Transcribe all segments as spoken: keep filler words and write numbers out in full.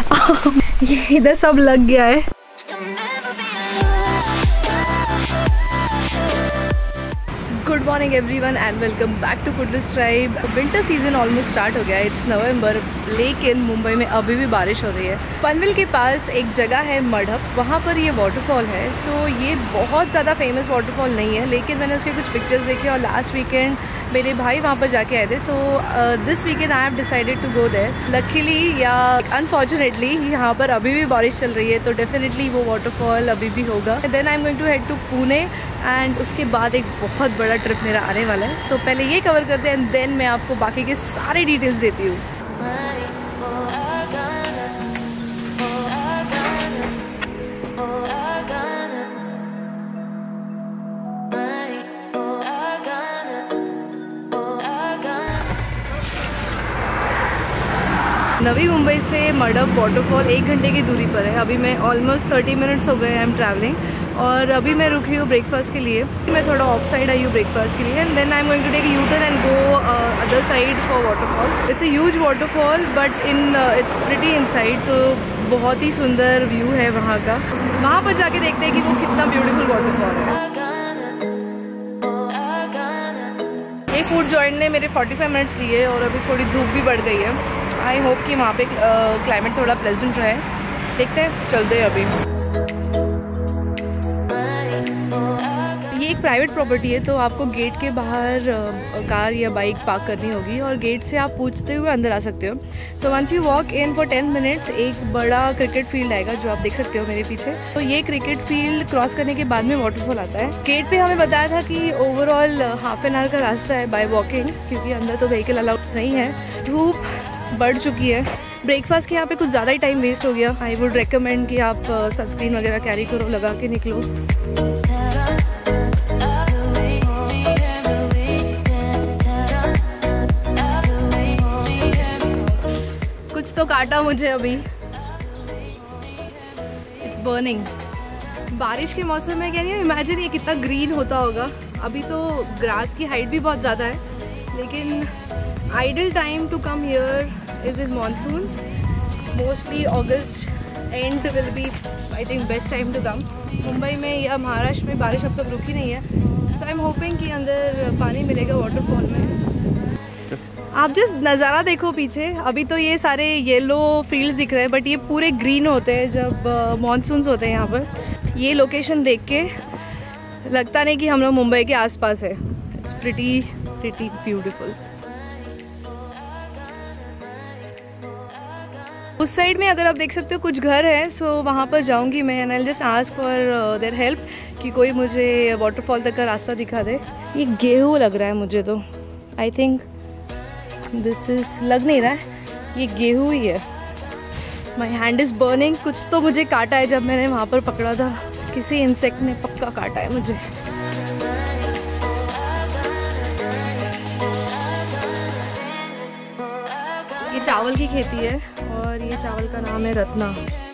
ये इधर सब लग गया है। Good morning everyone and welcome back to foodless tribe. Winter season almost start हो गया है, इट्स नवंबर, लेकिन मुंबई में अभी भी बारिश हो रही है। पनवेल के पास एक जगह है मढ़प, वहाँ पर ये वाटरफॉल है। सो ये बहुत ज़्यादा फेमस वाटरफॉल नहीं है, लेकिन मैंने उसके कुछ पिक्चर्स देखे और लास्ट वीकेंड मेरे भाई वहाँ पर जाके आए थे। So this weekend I have decided to go there. Luckily या अनफॉर्चुनेटली यहाँ पर अभी भी बारिश चल रही है, तो डेफिनेटली वो वाटरफॉल अभी भी होगा। Then I am going to head to Pune and उसके बाद एक बहुत बड़ा ट्रिप मेरा आने वाला है। सो so, पहले ये कवर करते हैं एंड देन मैं आपको बाकी के सारे डिटेल्स देती हूँ। नवी मुंबई से मढ़प वाटरफॉल एक घंटे की दूरी पर है। अभी मैं ऑलमोस्ट थर्टी मिनट्स हो गए आई एम ट्रैवलिंग, और अभी मैं रुकी हूँ ब्रेकफास्ट के लिए। मैं थोड़ा ऑफ साइड आई हूँ ब्रेकफास्ट के लिए and then I am going to take you turn and go other side for waterfall. It's a huge waterfall but in it's pretty inside, so बहुत ही सुंदर व्यू है वहाँ का। वहाँ पर जाके देखते हैं कि वो कितना ब्यूटीफुल वाटरफॉल है। ये फूड जॉइंट ने मेरे पैंतालीस मिनट्स लिए और अभी थोड़ी धूप भी बढ़ गई है। आई होप कि वहाँ पे क्लाइमेट uh, थोड़ा प्लेजेंट रहे। देखते हैं, चलते हैं अभी। ये एक प्राइवेट प्रॉपर्टी है, तो आपको गेट के बाहर uh, कार या बाइक पार्क करनी होगी और गेट से आप पूछते हुए अंदर आ सकते हो। So once you walk in for ten minutes एक बड़ा क्रिकेट फील्ड आएगा जो आप देख सकते हो मेरे पीछे। तो ये क्रिकेट फील्ड क्रॉस करने के बाद में वाटरफॉल आता है। गेट पे हमें बताया था कि ओवरऑल हाफ एन आवर का रास्ता है बाय वॉकिंग, क्योंकि अंदर तो व्हीकल अलाउड नहीं है। धूप बढ़ चुकी है। ब्रेकफास्ट के यहाँ पे कुछ ज़्यादा ही टाइम वेस्ट हो गया। आई वुड रेकमेंड कि आप सनस्क्रीन वगैरह कैरी करो, लगा के निकलो। कुछ तो काटा मुझे अभी, इट्स बर्निंग। बारिश के मौसम में क्या नहीं, इमेजिन ये कितना ग्रीन होता होगा। अभी तो ग्रास की हाइट भी बहुत ज़्यादा है, लेकिन ideal time to come here is in monsoons. Mostly August end will be I think best time to come. Mumbai में या महाराष्ट्र में बारिश अब तक रुकी नहीं है, so I'm hoping कि अंदर पानी मिलेगा वाटरफॉल में। आप जस्ट नज़ारा देखो पीछे। अभी तो ये सारे येलो फील्ड्स दिख रहे हैं, बट ये पूरे ग्रीन होते हैं जब मानसून्स होते हैं यहाँ पर। ये लोकेशन देख के लगता नहीं कि हम लोग मुंबई के आसपास है। It's pretty pretty beautiful. उस साइड में अगर आप देख सकते हो कुछ घर है, सो वहाँ पर जाऊँगी मैं and I will just ask for their help कि कोई मुझे वाटरफॉल तक का रास्ता दिखा दे। ये गेहूँ लग रहा है मुझे, तो आई थिंक दिस इज, लग नहीं रहा है, ये गेहूँ ही है। My hand is burning. कुछ तो मुझे काटा है जब मैंने वहाँ पर पकड़ा था, किसी इंसेक्ट ने पक्का काटा है मुझे। ये चावल की खेती है और ये चावल का नाम है रत्ना।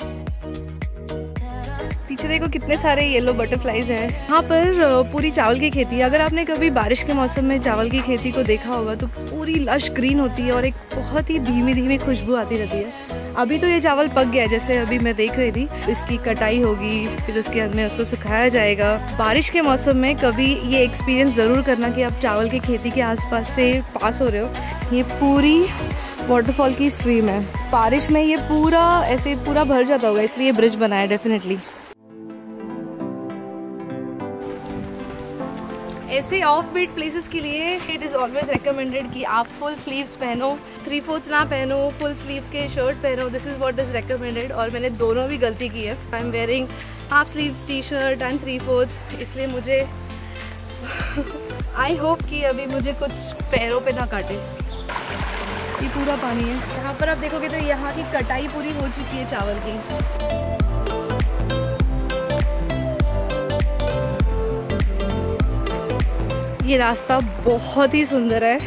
पीछे देखो कितने सारे येलो बटरफ्लाइज हैं। यहाँ पर पूरी चावल की खेती है। अगर आपने कभी बारिश के मौसम में चावल की खेती को देखा होगा तो पूरी लश ग्रीन होती है और एक बहुत ही धीमी धीमी खुशबू आती रहती है। अभी तो ये चावल पक गया है, जैसे अभी मैं देख रही थी। इसकी कटाई होगी, फिर उसके बाद में उसको सुखाया जाएगा। बारिश के मौसम में कभी ये एक्सपीरियंस ज़रूर करना कि आप चावल की खेती के आसपास से पास हो रहे हो। ये पूरी वाटरफॉल की स्ट्रीम है। बारिश में ये पूरा ऐसे पूरा भर जाता होगा, इसलिए ये ब्रिज बना है डेफिनेटली। ऐसे ऑफ बीट प्लेसेस के लिए इट इज़ ऑलवेज रिकमेंडेड कि आप फुल स्लीव्स पहनो, थ्री फोर्थ्स ना पहनो, फुल स्लीव्स के शर्ट पहनो। This is what is recommended, और मैंने दोनों भी गलती की है। I am wearing half sleeves T shirt and three fourths, इसलिए मुझे आई होप कि अभी मुझे कुछ पैरों पे ना काटे। ये पूरा पानी है यहाँ पर, आप देखोगे तो यहाँ की कटाई पूरी हो चुकी है चावल की। ये रास्ता बहुत ही सुंदर है।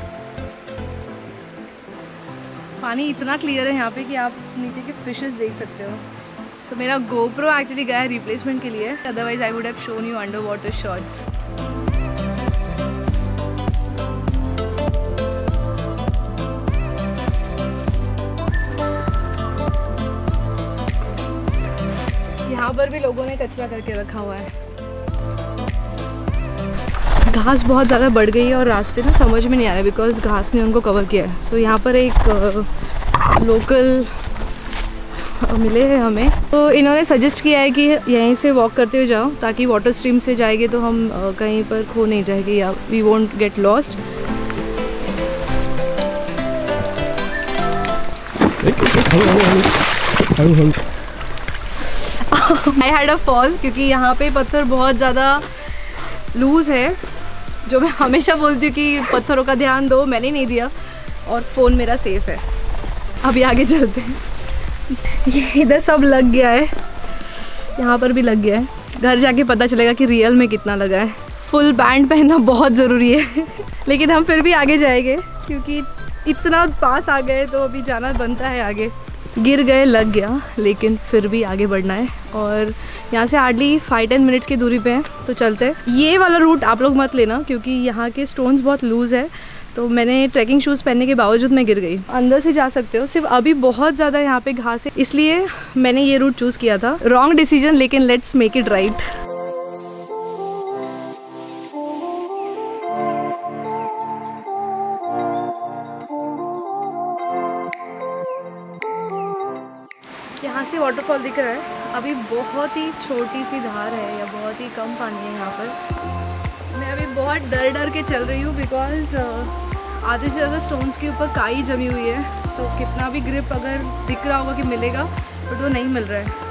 पानी इतना क्लियर है यहाँ पे कि आप नीचे के फिशेस देख सकते हो। सो so, मेरा गोप्रो एक्चुअली गया है रिप्लेसमेंट के लिए, otherwise I would have shown you under water shots. ऊपर भी लोगों ने कचरा करके रखा हुआ है। घास बहुत ज़्यादा बढ़ गई है और रास्ते ना समझ में नहीं आ रहे बिकॉज घास ने उनको कवर किया है। सो so, यहाँ पर एक लोकल मिले हैं हमें, तो इन्होंने सजेस्ट किया है कि यहीं से वॉक करते हुए जाओ ताकि वाटर स्ट्रीम से जाएंगे तो हम कहीं पर खो नहीं जाएंगे या we won't get lost. I had a fall क्योंकि यहाँ पे पत्थर बहुत ज़्यादा लूज़ है, जो मैं हमेशा बोलती हूँ कि पत्थरों का ध्यान दो, मैंने नहीं दिया और फ़ोन मेरा सेफ़ है। अभी आगे चलते हैं। ये इधर सब लग गया है, यहाँ पर भी लग गया है। घर जाके पता चलेगा कि रियल में कितना लगा है। फुल बैंड पहनना बहुत ज़रूरी है लेकिन हम फिर भी आगे जाएंगे क्योंकि इतना पास आ गए तो अभी जाना बनता है आगे। गिर गए, लग गया, लेकिन फिर भी आगे बढ़ना है और यहाँ से हार्डली फाइव टेन मिनट्स की दूरी पे है, तो चलते हैं। ये वाला रूट आप लोग मत लेना क्योंकि यहाँ के स्टोन्स बहुत लूज़ है, तो मैंने ट्रैकिंग शूज़ पहनने के बावजूद मैं गिर गई। अंदर से जा सकते हो, सिर्फ अभी बहुत ज़्यादा यहाँ पे घास है इसलिए मैंने ये रूट चूज़ किया था। रॉन्ग डिसीजन, लेकिन लेट्स मेक इट राइट। यहाँ से वाटरफॉल दिख रहा है। अभी बहुत ही छोटी सी धार है या बहुत ही कम पानी है यहाँ पर। मैं अभी बहुत डर डर के चल रही हूँ बिकॉज आधे से ज़्यादा स्टोन्स के ऊपर काई जमी हुई है। सो so, कितना भी ग्रिप अगर दिख रहा होगा कि मिलेगा, बट वो नहीं मिल रहा है।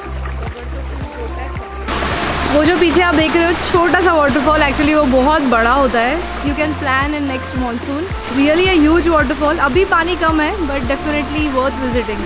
वो जो पीछे आप देख रहे हो छोटा सा वाटरफॉल, एक्चुअली वो बहुत बड़ा होता है। You can plan in next monsoon. Really a huge waterfall. अभी पानी कम है but definitely worth visiting.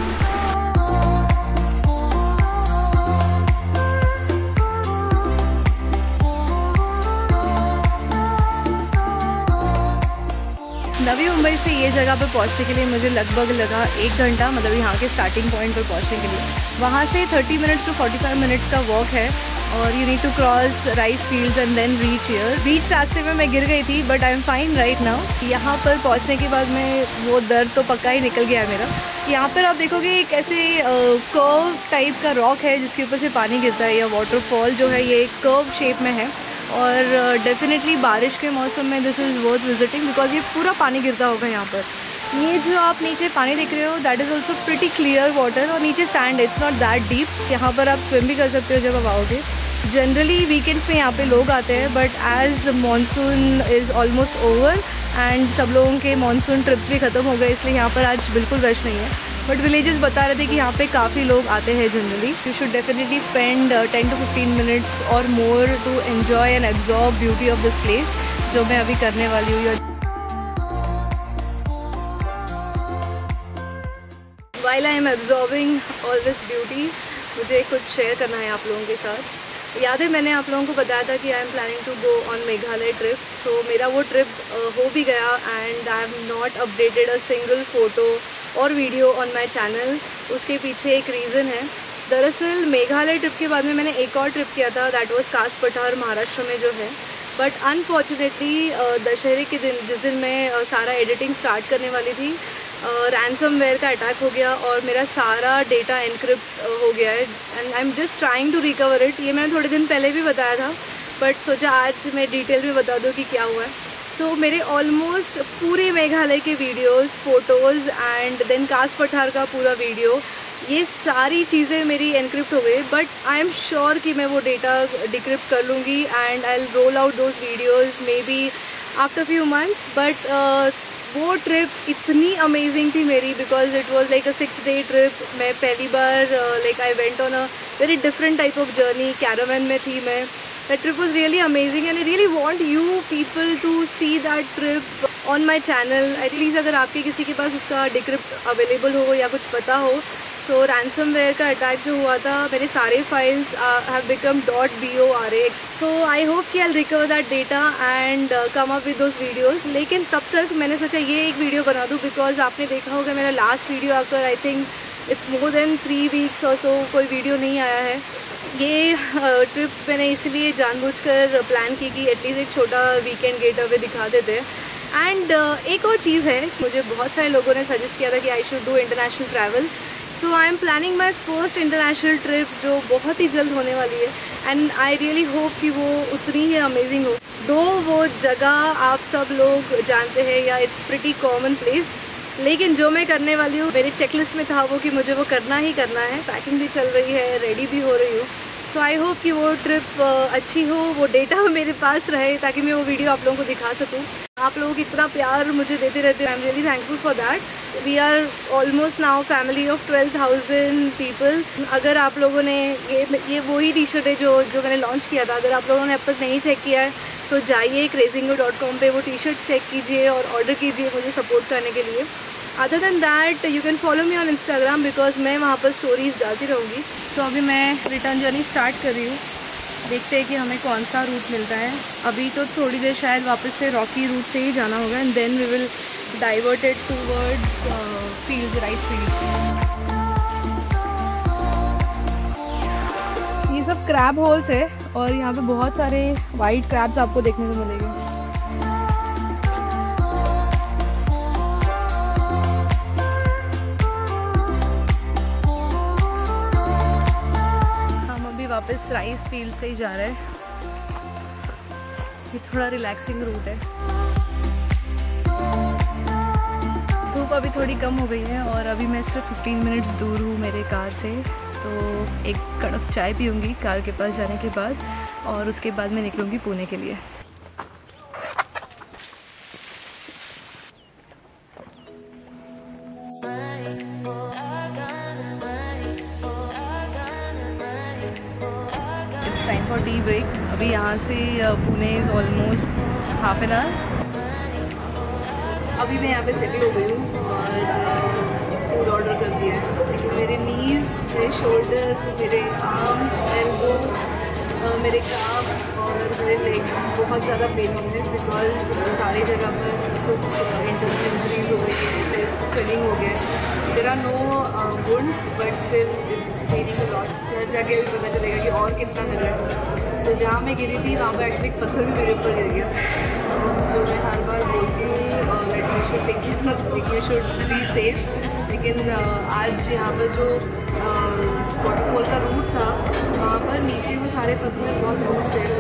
Navi Mumbai से ये जगह पर पहुंचने के लिए मुझे लगभग लगा एक घंटा, मतलब यहाँ के स्टार्टिंग पॉइंट पर पहुंचने के लिए। वहाँ से thirty minutes to forty five minutes का वॉक है और you need to cross rice fields and then reach here. बीच रास्ते में मैं गिर गई थी but I am fine right now. यहाँ पर पहुँचने के बाद में वो दर्द तो पक्का ही निकल गया है मेरा। यहाँ पर आप देखोगे एक ऐसे कर्व टाइप का रॉक है जिसके ऊपर से पानी गिरता है, या वाटरफॉल जो है ये कर्व शेप में है और डेफिनेटली बारिश के मौसम में this is worth visiting because ये पूरा पानी गिरता होगा यहाँ पर। ये जो आप नीचे पानी देख रहे हो that is also pretty clear water और नीचे sand, it's not that deep. यहाँ पर आप स्विम भी कर सकते हो जब आप आओगे। जनरली वीकेंड्स में यहाँ पे लोग आते हैं but as monsoon is almost over and सब लोगों के मानसून ट्रिप्स भी ख़त्म हो गए, इसलिए यहाँ पर आज बिल्कुल रश नहीं है। बट विलेजेस बता रहे थे कि यहाँ पे काफ़ी लोग आते हैं generally. You should definitely spend ten to fifteen minutes और more to enjoy and absorb beauty of this place, जो मैं अभी करने वाली हूँ। While I am absorbing all this beauty, मुझे कुछ शेयर करना है आप लोगों के साथ। याद है मैंने आप लोगों को बताया था कि I am planning to go on Meghalaya trip. So मेरा वो ट्रिप uh, हो भी गया and I have not updated a single photo और वीडियो ऑन माई चैनल। उसके पीछे एक रीज़न है। दरअसल मेघालय ट्रिप के बाद में मैंने एक और ट्रिप किया था, दैट वाज कास पठार महाराष्ट्र में जो है। बट अनफॉर्चुनेटली दशहरे के दिन जिस दिन मैं uh, सारा एडिटिंग स्टार्ट करने वाली थी, रैंसमवेयर uh, का अटैक हो गया और मेरा सारा डेटा एनक्रिप्ट uh, हो गया है and I am just trying to recover it. ये मैंने थोड़े दिन पहले भी बताया था बट सोचा आज मैं डिटेल में बता दूँ कि क्या हुआ है। सो so, मेरे ऑलमोस्ट पूरे मेघालय के videos, photos and then Kaas Pathar का पूरा वीडियो, ये सारी चीज़ें मेरी एनक्रिप्ट हो गई। बट आई एम श्योर कि मैं वो डेटा डिक्रिप्ट कर लूँगी and I will roll out those videos maybe after few months. But वो ट्रिप इतनी अमेजिंग थी मेरी because it was like a six day trip. मैं पहली बार like I went on a very different type of journey, caravan में थी मैं। That trip was really amazing and I really want you people to see that trip on my channel. At least अगर आपके किसी के पास उसका decrypt available हो या कुछ पता हो। सो so, रैंसमवेयर का अटैक जो हुआ था, मेरे सारे files have become dot B O R A. So I hope कि I will recover that data and come up with those videos. लेकिन तब तक मैंने सोचा ये एक वीडियो बना दूँ बिकॉज आपने देखा होगा मेरा लास्ट वीडियो आकर I think it's more than three weeks और सो कोई वीडियो नहीं आया है। ये ट्रिप uh, मैंने इसलिए जानबूझकर प्लान की कि एटलीस्ट एक छोटा वीकेंड गेट अवे दिखा देते हैं। एंड uh, एक और चीज़ है, मुझे बहुत सारे लोगों ने सजेस्ट किया था कि I should do international travel. So I am planning my first international trip जो बहुत ही जल्द होने वाली है, एंड आई रियली होप कि वो उतनी ही अमेजिंग हो। दो वो जगह आप सब लोग जानते हैं या इट्स प्रिटी कॉमन प्लेस, लेकिन जो मैं करने वाली हूँ मेरे चेकलिस्ट में था वो कि मुझे वो करना ही करना है। पैकिंग भी चल रही है, रेडी भी हो रही हूँ। सो आई होप कि वो ट्रिप अच्छी हो, वो डेटा मेरे पास रहे ताकि मैं वो वीडियो आप लोगों को दिखा सकूँ। आप लोगों को इतना प्यार मुझे देते रहते हैं, I am really thankful for that. We are almost now family of twelve thousand people. अगर आप लोगों ने ये ये वही टी शर्ट है जो जो मैंने लॉन्च किया था, अगर आप लोगों ने अब तक नहीं चेक किया है तो जाइए क्रेजिंगो डॉट कॉम पर वो टी शर्ट चेक कीजिए और ऑर्डर कीजिए मुझे सपोर्ट करने के लिए। Other than that you can follow me on Instagram because मैं वहाँ पर स्टोरीज डालती रहूँगी। सो so, अभी मैं रिटर्न जर्नी स्टार्ट कर रही हूँ। देखते हैं कि हमें कौन सा रूट मिलता है। अभी तो थोड़ी देर शायद वापस से रॉकी रूट से ही जाना होगा and then we will diverted towards field, rice field. ये सब क्रैब होल्स है और यहाँ पे बहुत सारे वाइट क्रैब्स आपको देखने को मिलेंगे। वापस राइस फील्ड से ही जा रहे हैं। ये थोड़ा रिलैक्सिंग रूट है। धूप अभी थोड़ी कम हो गई है और अभी मैं सिर्फ फिफ्टीन मिनट्स दूर हूँ मेरे कार से, तो एक कड़क चाय पीऊँगी कार के पास जाने के बाद और उसके बाद मैं निकलूँगी पुणे के लिए। Time for tea break. अभी यहाँ से Pune is almost half an hour. अभी मैं यहाँ पे सेटल हो गई हूँ और फूड ऑर्डर कर दिया है, लेकिन मेरे नीज़, मेरे शोल्डर, मेरे आर्म्स, एल्बो, मेरे काफ्स और मेरे लेग्स बहुत ज़्यादा पेन होंगे बिकॉज सारी जगह पर कुछ इंटरनल इंजरीज हो गई है, जैसे स्वेलिंग हो गया। There are no wounds but still it's paining a lot. घर जाके भी पता चलेगा कि और कितना मिल रहा है। सो जहाँ मैं गिरी थी वहाँ पर एक्चुअली एक पत्थर भी मेरे ऊपर गिर गया। जो मैं हर बार बोलती हूँ that you should take you should be safe, लेकिन आज यहाँ पर जो वाटरफॉल का रूट था वहाँ पर नीचे वो सारे पत्थर बहुत लूज थे,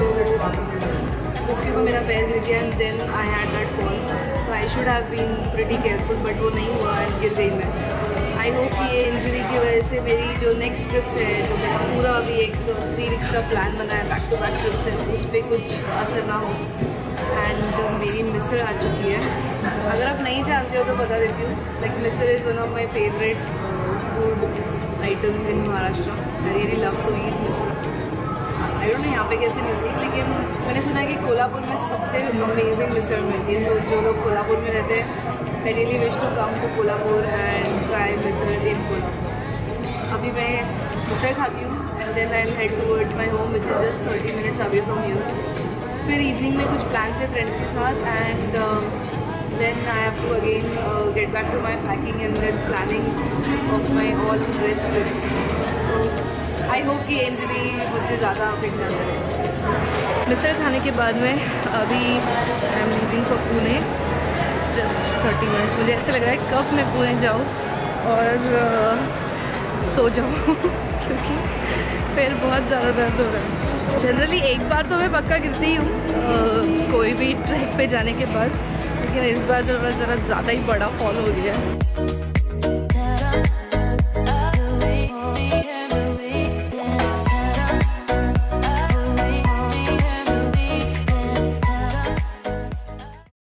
तो उसके ऊपर मेरा पैर गिर गया and then I had that fall. So I should have been pretty careful, but वो नहीं हुआ एंड गिर गई मैं। आई होप कि ये इंजरी की वजह से मेरी जो नेक्स्ट ट्रिप्स है, जो मेरा पूरा अभी एक थ्री वीक्स का प्लान बना है बैक टू बैक ट्रिप्स है, उस पर कुछ असर ना हो। एंड मेरी मिसर आ चुकी है। अगर आप नहीं जानते हो तो बता देती हूँ, like misal is one of my favourite food item in Maharashtra. I really love to eat misal. I don't know यहाँ पे कैसे मिलती है, लेकिन मैंने सुना है कि कोल्हापुर में सबसे अमेजिंग मिसर मिलती है। सो जो लोग कोल्हापुर में रहते हैं, I really wish to come to Kolhapur and try misal in Kolhapur. अभी मैं मिसर खाती हूँ and then I will head towards my home which is just thirty minutes away from here. फिर इवनिंग में कुछ प्लान्स है फ्रेंड्स के साथ and then I have to again get back to my packing and then planning of my all rest trips. So I hope कि injury मुझे ज़्यादा affect ना करे। मिसर खाने के बाद में अभी I am leaving for Pune, just thirty minute. मुझे ऐसे लग रहा है कब मैं पुणे जाऊँ और uh, सो जाऊँ क्योंकि पैर बहुत ज़्यादा दर्द हो रहा है। जनरली एक बार तो मैं पक्का गिरती हूँ uh, कोई भी ट्रैक पे जाने के बाद, लेकिन इस बार ज़रा ज़रा ज़्यादा ही बड़ा फॉल हो गया है।